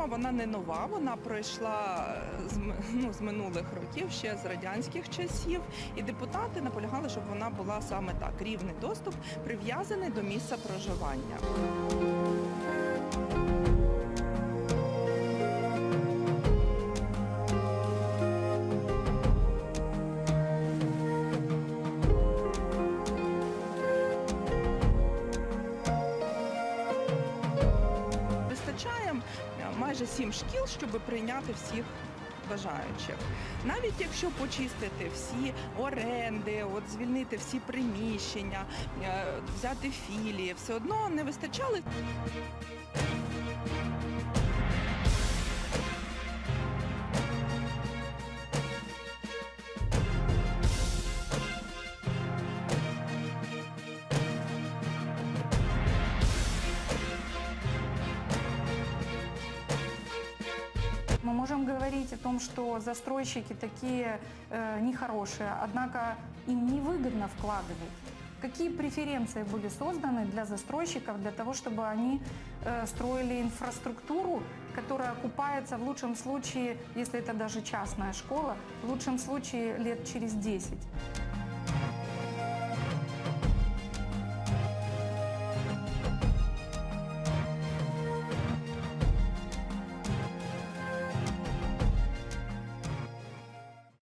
вона не нова, вона пройшла з минулих років, ще з радянських часів. І депутати наполягали, щоб вона була саме так, рівний доступ, прив'язаний до місця проживання. Майже 7 шкіл, щоб прийняти всіх бажаючих. Навіть якщо почистити всі оренди, звільнити всі приміщення, взяти філії, все одно не вистачало. Мы можем говорить о том, что застройщики такие нехорошие, однако им невыгодно вкладывать. Какие преференции были созданы для застройщиков, для того, чтобы они строили инфраструктуру, которая окупается в лучшем случае, если это даже частная школа, в лучшем случае лет через 10?